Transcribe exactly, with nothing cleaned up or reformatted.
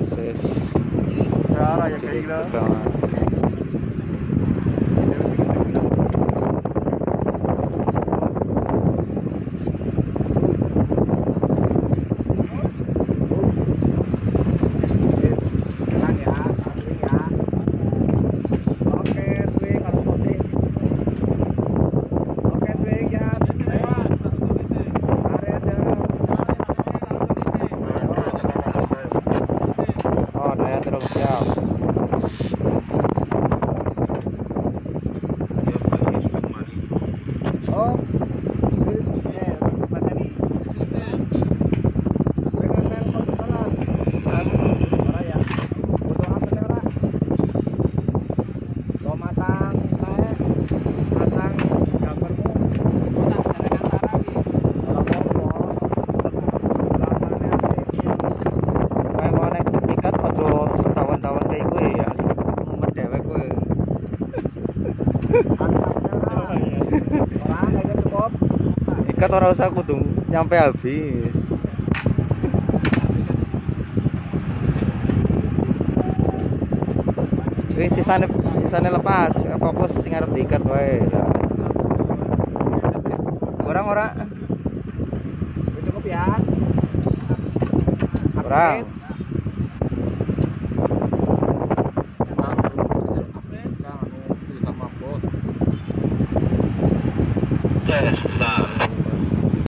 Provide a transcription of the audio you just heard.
proses Cara ya jadi kayak gitu. pegangan. Tenang ya, swing ya. Oke, swing kalau posting. Oke, swing ya. Area jam. Oh daya terus siap. Oh, swing ya, mana nih? Dengan rel kontrolan. Ora ya. Butuh apa sih ora? Mau masang saya, masang gambarmu. Ora apa-apa. Kayak mau naik tiket ojo setawan-tawan kayak gue ya. Mumet dewek gue. Orang aja cukup. Ikat orang usah kudu nyampe habis. Wis sisane sisane lepas, fokus sing arep diikat wae. Wis orang-orang Cukup ya. orang.